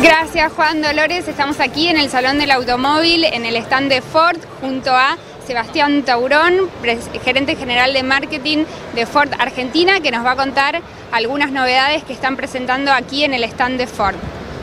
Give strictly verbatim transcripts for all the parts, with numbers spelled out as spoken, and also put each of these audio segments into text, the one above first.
Gracias, Juan. Dolores, estamos aquí en el Salón del Automóvil, en el stand de Ford, junto a Sebastián Taurón, gerente general de marketing de Ford Argentina, que nos va a contar algunas novedades que están presentando aquí en el stand de Ford.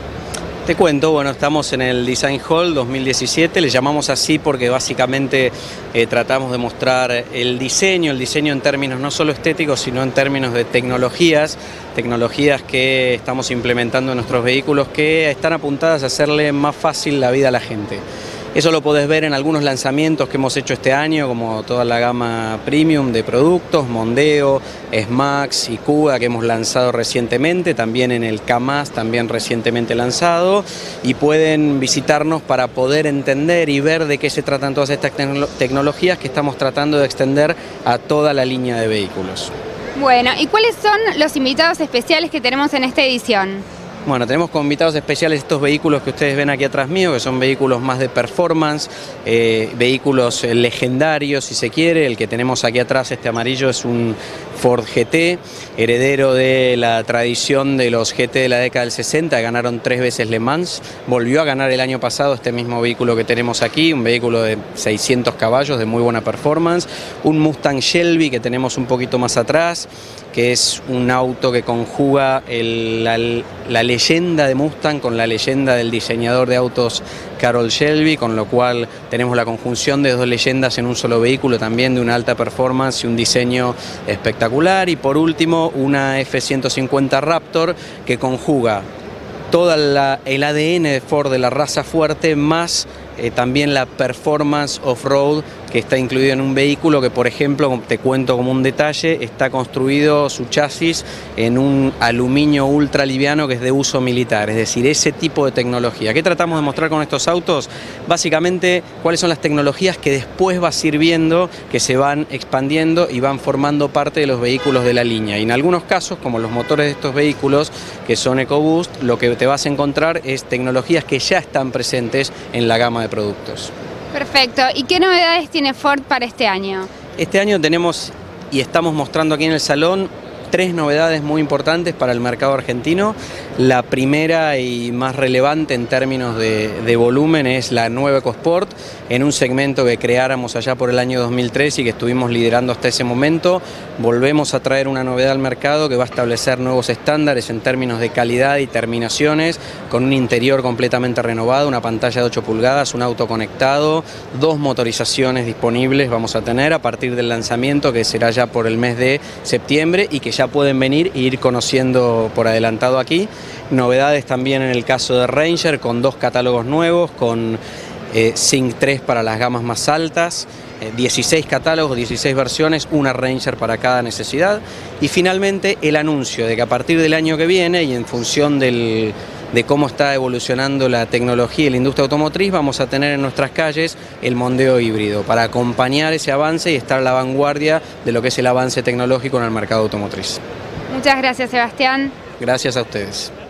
Te cuento, bueno, estamos en el Design Hall dos mil diecisiete, le llamamos así porque básicamente eh, tratamos de mostrar el diseño, el diseño en términos no solo estéticos, sino en términos de tecnologías, tecnologías que estamos implementando en nuestros vehículos que están apuntadas a hacerle más fácil la vida a la gente. Eso lo podés ver en algunos lanzamientos que hemos hecho este año, como toda la gama premium de productos, Mondeo, S-Max y Kuga que hemos lanzado recientemente, también en el Kamaz, también recientemente lanzado, y pueden visitarnos para poder entender y ver de qué se tratan todas estas tecno- tecnologías que estamos tratando de extender a toda la línea de vehículos. Bueno, ¿y cuáles son los invitados especiales que tenemos en esta edición? Bueno, tenemos como invitados especiales estos vehículos que ustedes ven aquí atrás mío, que son vehículos más de performance, eh, vehículos legendarios si se quiere. El que tenemos aquí atrás, este amarillo, es un Ford G T, heredero de la tradición de los G T de la década del sesenta, ganaron tres veces Le Mans, volvió a ganar el año pasado este mismo vehículo que tenemos aquí, un vehículo de seiscientos caballos de muy buena performance, un Mustang Shelby que tenemos un poquito más atrás, que es un auto que conjuga el, la, la leyenda de Mustang con la leyenda del diseñador de autos Carroll Shelby, con lo cual tenemos la conjunción de dos leyendas en un solo vehículo, también de una alta performance y un diseño espectacular. Y por último, una F ciento cincuenta Raptor que conjuga todo el A D N de Ford de la raza fuerte más eh, también la performance off-road que está incluido en un vehículo que, por ejemplo, te cuento como un detalle, está construido su chasis en un aluminio ultra liviano que es de uso militar, es decir, ese tipo de tecnología. ¿Qué tratamos de mostrar con estos autos? Básicamente, cuáles son las tecnologías que después vas a ir viendo, que se van expandiendo y van formando parte de los vehículos de la línea. Y en algunos casos, como los motores de estos vehículos, que son EcoBoost, lo que te vas a encontrar es tecnologías que ya están presentes en la gama de productos. Perfecto. ¿Y qué novedades tiene Ford para este año? Este año tenemos y estamos mostrando aquí en el salón tres novedades muy importantes para el mercado argentino. La primera y más relevante en términos de, de volumen es la nueva EcoSport, en un segmento que creáramos allá por el año dos mil tres y que estuvimos liderando hasta ese momento. Volvemos a traer una novedad al mercado que va a establecer nuevos estándares en términos de calidad y terminaciones, con un interior completamente renovado, una pantalla de ocho pulgadas, un auto conectado, dos motorizaciones disponibles vamos a tener a partir del lanzamiento, que será ya por el mes de septiembre y que ya pueden venir e ir conociendo por adelantado aquí. Novedades también en el caso de Ranger, con dos catálogos nuevos, con eh, Sync tres para las gamas más altas, eh, dieciséis catálogos, dieciséis versiones, una Ranger para cada necesidad. Y finalmente el anuncio de que a partir del año que viene y en función del de cómo está evolucionando la tecnología y la industria automotriz, vamos a tener en nuestras calles el Mondeo híbrido para acompañar ese avance y estar a la vanguardia de lo que es el avance tecnológico en el mercado automotriz. Muchas gracias, Sebastián. Gracias a ustedes.